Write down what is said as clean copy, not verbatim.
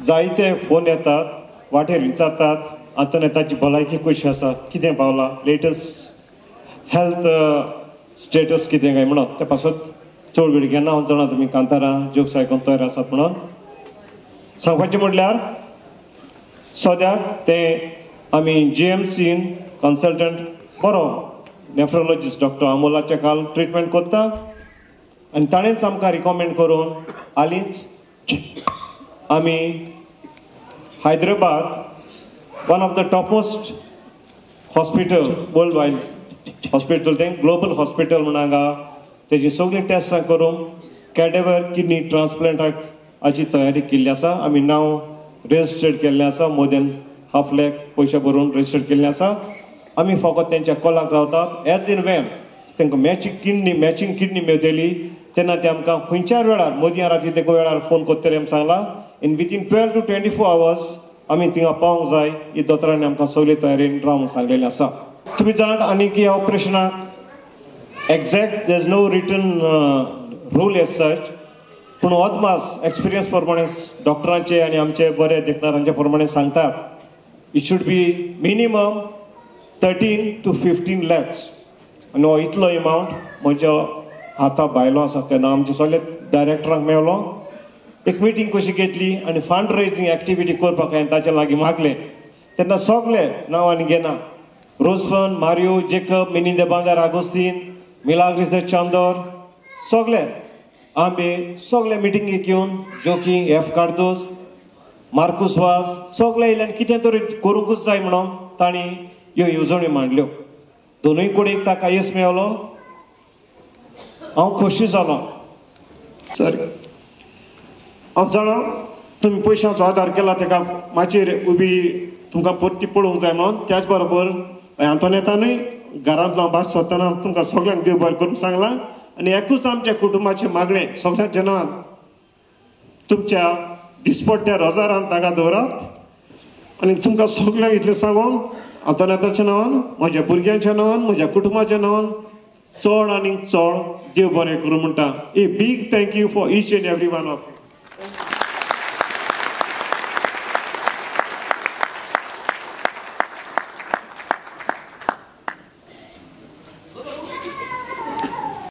जायते फोन येतात वाटेर विचारतात अंतर्नेताची भलायकी कशी आसा कितें पावला लेटेस्ट हेल्थ स्टेटस कितें काय म्हणून ते पासत चड वेळ घेना हांव जाणा तुमी कांतारां जोक्स आयकून तयार आसात म्हणून सांगपाचें म्हटल्यार सद्याक ते आमी GMCन कन्सल्टंट बरो नेफ्रोलॉजिस्ट डॉक्टर अमोलाचे काल ट्रिटमेंट करता आनी ताणेंच आमकां रिकमेंड करून हालींच आमी Hyderabad one of the topmost hospital worldwide hospital तें ग्लोबल हॉस्पिटल म्हण हांगा तेजी सगळीं टेस्टां करून कॅडेवर किडनी ट्रान्सप्लांटाक हाची तयारी केल्ली आसा आमी नांव रेजिस्टर्ड केल्लें आसा मोर देन ½ लाख पयशे भरून रेजिस्टर्ड केल्लें आसा आमी फकत तेंच्या कॉलाक रावतात एज इन वेन तांकां मॅचिंग किडनी मेळटली तेन्ना ते आमकां खंयच्याय वेळार मोदीं राती ते वेळार फोन करतले आमी सांगलां इन विथीन 12 to 24 hours आमी थिंगा पावूंक जाय ही दोतोरांनी आमकां सगळे तयारेन रावूंक सांगलेलें आसा तुमी जाणात आनीक ह्या ऑपरेशनाक exact there is no written rule as such पूण अदमास एक्सपिरियन्स प्रमाणे डॉक्टरांचे आनी आमचे बरे देखणारांचे प्रमाणे सांगतात it should be minimum 13 to 15 lakhs आनी हो इतलो एमावंट म्हज्या हाता भायलो आसा तेन्ना आमचे सगळे डायरेक्टरांक मेळ्ळो एक मिटींग कशी घेतली आनी फंड रेजिंग एक्टिविटी करपाक हांवें ताचे लागीं मागलें तेन्ना सगळे नांवांनी घेना रोजफन मारियो जेकब मिनिंदे बांदार आगोस्तीन मिलाग्रिस दे चांदोर सगळे आंबे सगळे मिटिंगेक येवन जोकी एफ कार्दोस मार्कुस वास सगळे येयल्यान कितें तरी करूंकूच जाय म्हणून तांणी ह्यो येवजण्यो मांडल्यो दोनूय कडेन ताका येस मेळ्ळो हांव खोशी जालो सर हांव जाणा तुमी पयशांचो आदार केला ताका माचयेर उबी तुमकां परती पळोवंक जाय म्हणून त्याच बरोबर आंतोनेतानूय घरांतलो भायर सरतना तुमकां सगळ्यांक देव बरें करून सांगलां आनी एकूच आमच्या कुटुंबाचें मागणें सगळ्यांच्या नांवान तुमच्या दिसपट्ट्या रोजारान ताका दवरात आनी तुमकां सगळ्यांक इतलें सांगून आंतोनेताच्या नांवान म्हज्या भुरग्यांच्या नांवान म्हज्या कुटुंबाच्या नांवान चड आनी चड देव बरें करूं म्हणटा a big thank you for each and every one of you